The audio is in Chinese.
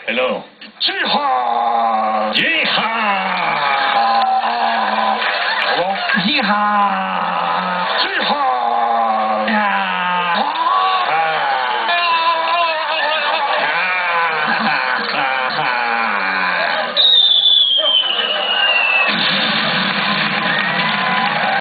Hello. 去哈， 一哈， 好不？ 嘻哈。